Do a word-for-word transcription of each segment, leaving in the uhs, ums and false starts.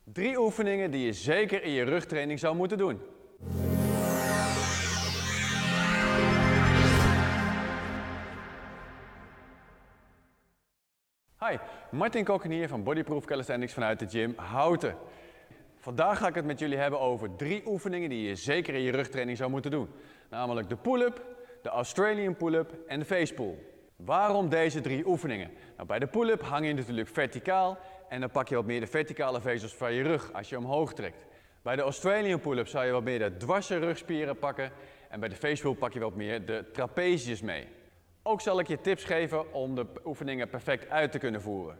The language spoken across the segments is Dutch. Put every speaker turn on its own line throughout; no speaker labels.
Drie oefeningen die je zeker in je rugtraining zou moeten doen. Hi, Martin Kokken hier van Bodyproof Calisthenics vanuit de gym Houten. Vandaag ga ik het met jullie hebben over drie oefeningen die je zeker in je rugtraining zou moeten doen. Namelijk de pull-up, de Australian pull-up en de face pull. Waarom deze drie oefeningen? Nou, bij de pull-up hang je natuurlijk verticaal en dan pak je wat meer de verticale vezels van je rug als je omhoog trekt. Bij de Australian pull-up zou je wat meer de dwarse rugspieren pakken en bij de face pull pak je wat meer de trapezius mee. Ook zal ik je tips geven om de oefeningen perfect uit te kunnen voeren.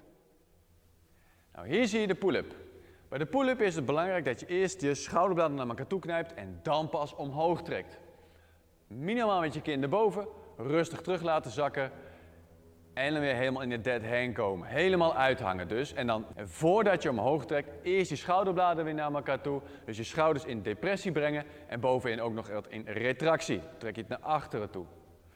Nou, hier zie je de pull-up. Bij de pull-up is het belangrijk dat je eerst je schouderbladen naar elkaar toe knijpt en dan pas omhoog trekt. Minimaal met je kin erboven, rustig terug laten zakken en dan weer helemaal in de dead hang komen. Helemaal uithangen dus. En dan en voordat je omhoog trekt, eerst je schouderbladen weer naar elkaar toe. Dus je schouders in depressie brengen en bovenin ook nog wat in retractie. Trek je het naar achteren toe.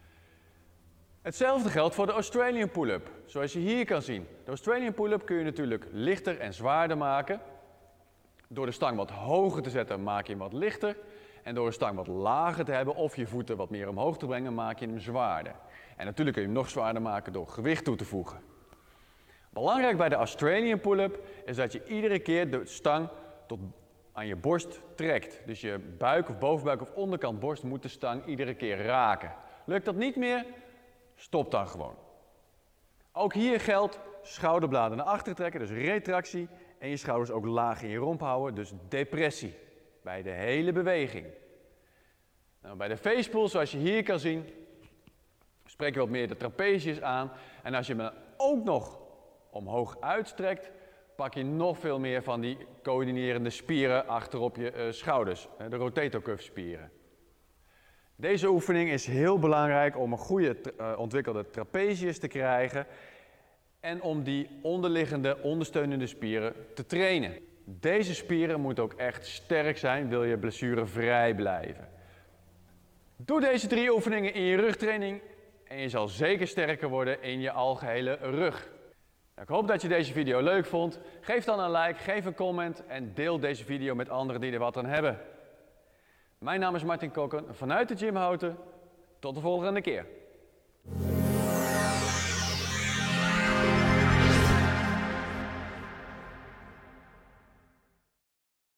Hetzelfde geldt voor de Australian pull-up, zoals je hier kan zien. De Australian pull-up kun je natuurlijk lichter en zwaarder maken. Door de stang wat hoger te zetten maak je hem wat lichter. En door de stang wat lager te hebben of je voeten wat meer omhoog te brengen maak je hem zwaarder. En natuurlijk kun je hem nog zwaarder maken door gewicht toe te voegen. Belangrijk bij de Australian pull-up is dat je iedere keer de stang tot aan je borst trekt. Dus je buik of bovenbuik of onderkant borst moet de stang iedere keer raken. Lukt dat niet meer? Stop dan gewoon. Ook hier geldt schouderbladen naar achter trekken, dus retractie. En je schouders ook laag in je romp houden, dus depressie. Bij de hele beweging. Nou, bij de face pull, zoals je hier kan zien, spreek je wat meer de trapezius aan. En als je hem ook nog omhoog uitstrekt, pak je nog veel meer van die coördinerende spieren achterop je uh, schouders. De rotator cuff spieren. Deze oefening is heel belangrijk om een goede uh, ontwikkelde trapezius te krijgen en om die onderliggende ondersteunende spieren te trainen. Deze spieren moeten ook echt sterk zijn, wil je blessurevrij blijven. Doe deze drie oefeningen in je rugtraining en je zal zeker sterker worden in je algehele rug. Ik hoop dat je deze video leuk vond. Geef dan een like, geef een comment en deel deze video met anderen die er wat aan hebben. Mijn naam is Martin Kokken vanuit de gym Houten. Tot de volgende keer.